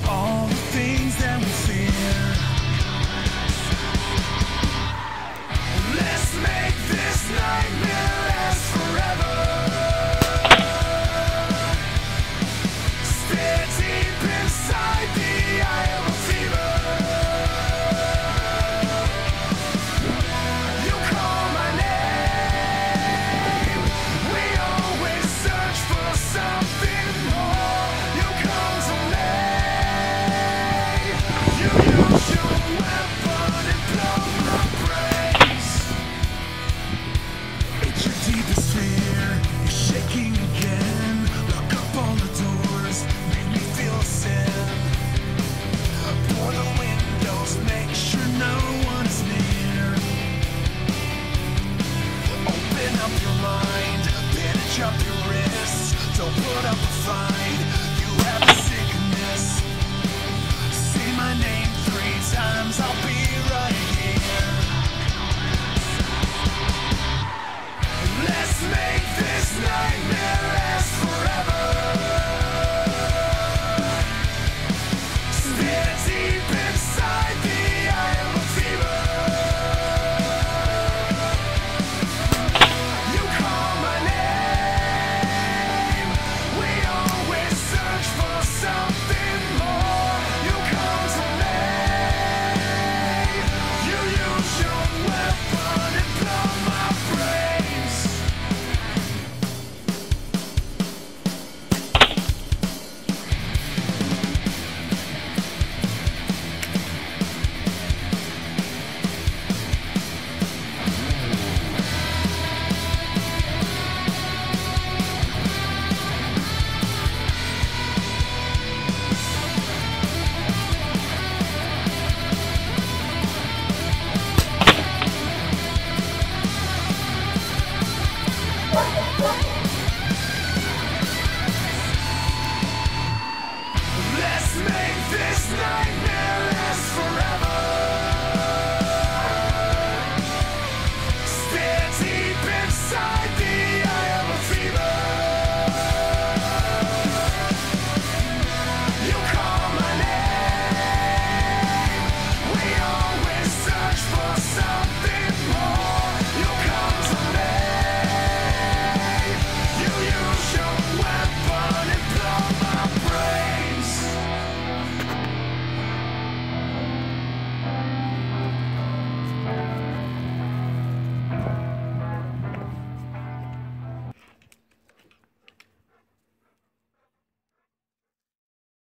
all the things that we fear. Let's make this nightmare last forever. Stare deep inside the eye of a fever. You call my name. We always search for something more. You come to me. You use your weapon and blow my brains. It's your deepest fear. You're shaking again. Lock up all the doors. Make me feel sin. Pour the windows. Make sure no one's near. Open up your mind. Bandage up your wrists. Don't put up a fight. You have a sickness. Say my name 3 times. I'll be right here. Let's make this night